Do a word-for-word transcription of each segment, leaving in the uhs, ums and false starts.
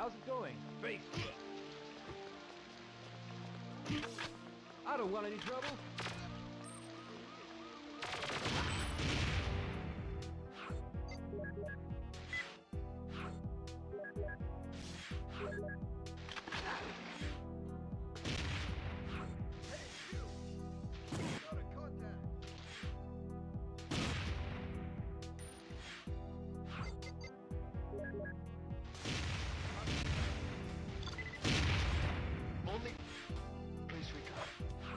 How's it going? Face. I don't want any trouble. Only place we got.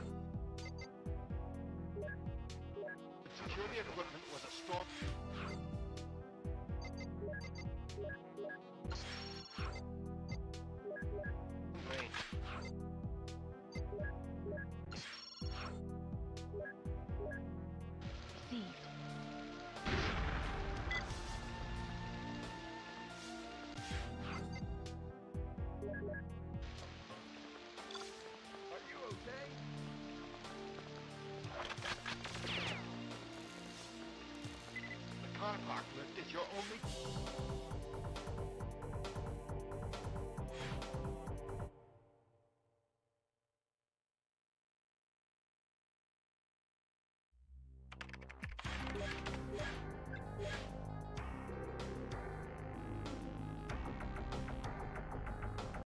The security equipment was a strong. Range. Received. Are you okay? The car park lift is your only.